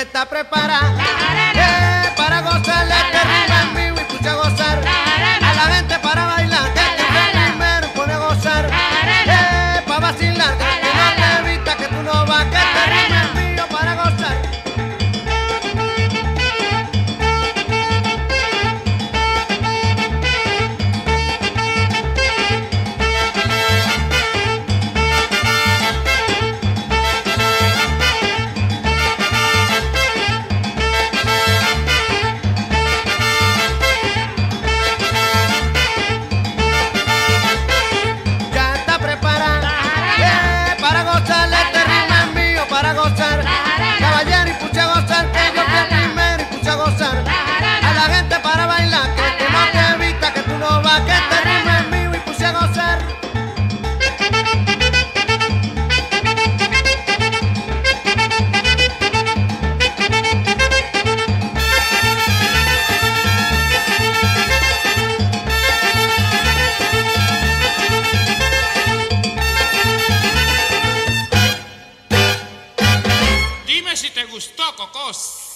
está preparada para gozar este ritmo en vivo y escucha gozar a la gente para bailar. Que el primero pone a gozar para vacilar, que no te evita que tú no vas, que este ritmo es mío para gozar. Caballero, y pucha a gozar, que yo fui el primero y pucha a gozar a la gente para bailar, que tú no te evitas, que tú no vas, que este ritmo es mío y pucha a gozar. Dime si te gustó, Cocos.